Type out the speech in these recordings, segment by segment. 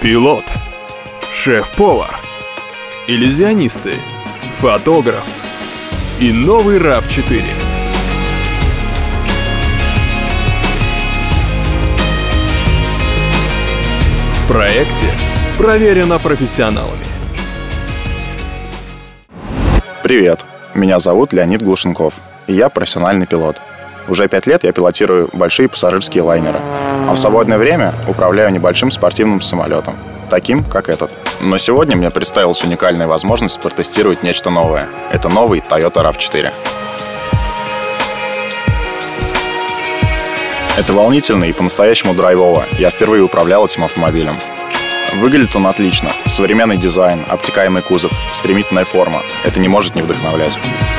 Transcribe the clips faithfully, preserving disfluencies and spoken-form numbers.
Пилот, шеф-повар, иллюзионисты, фотограф и новый рав четыре. В проекте проверено профессионалами. Привет, меня зовут Леонид Глушенков, и я профессиональный пилот. Уже пять лет я пилотирую большие пассажирские лайнеры, а в свободное время управляю небольшим спортивным самолетом, таким, как этот. Но сегодня мне представилась уникальная возможность протестировать нечто новое. Это новый Toyota рав четыре. Это волнительно и по-настоящему драйвово. Я впервые управлял этим автомобилем. Выглядит он отлично. Современный дизайн, обтекаемый кузов, стремительная форма. Это не может не вдохновлять.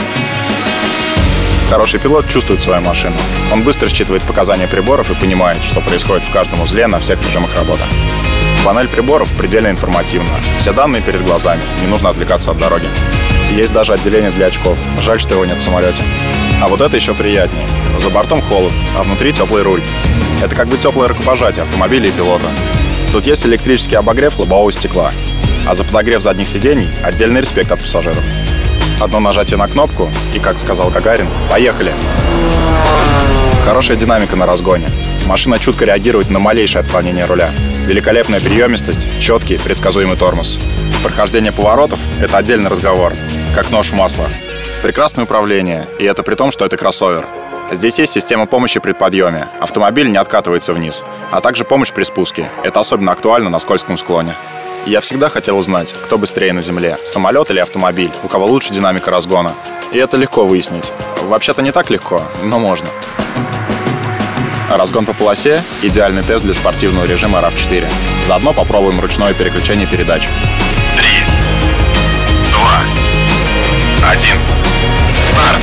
Хороший пилот чувствует свою машину. Он быстро считывает показания приборов и понимает, что происходит в каждом узле на всех режимах работы. Панель приборов предельно информативна. Все данные перед глазами, не нужно отвлекаться от дороги. Есть даже отделение для очков. Жаль, что его нет в самолете. А вот это еще приятнее. За бортом холод, а внутри теплый руль. Это как бы теплое рукопожатие автомобиля и пилота. Тут есть электрический обогрев лобового стекла, а за подогрев задних сидений отдельный респект от пассажиров. Одно нажатие на кнопку, и, как сказал Гагарин, поехали! Хорошая динамика на разгоне. Машина чутко реагирует на малейшее отклонение руля. Великолепная приемистость, четкий, предсказуемый тормоз. Прохождение поворотов — это отдельный разговор, как нож в масло. Прекрасное управление, и это при том, что это кроссовер. Здесь есть система помощи при подъеме. Автомобиль не откатывается вниз, а также помощь при спуске. Это особенно актуально на скользком склоне. Я всегда хотел узнать, кто быстрее на земле, самолет или автомобиль, у кого лучше динамика разгона. И это легко выяснить. Вообще-то не так легко, но можно. Разгон по полосе – идеальный тест для спортивного режима рав четыре. Заодно попробуем ручное переключение передач. Три, два, один, старт!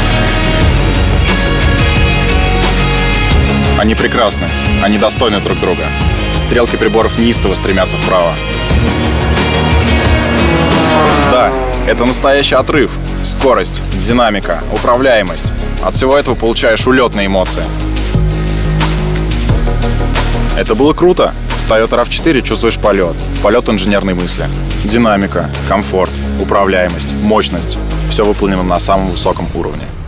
Они прекрасны, они достойны друг друга. Стрелки приборов неистово стремятся вправо. Да, это настоящий отрыв. Скорость, динамика, управляемость. От всего этого получаешь улетные эмоции. Это было круто. В Toyota рав четыре чувствуешь полет. Полет инженерной мысли. Динамика, комфорт, управляемость, мощность. Все выполнено на самом высоком уровне.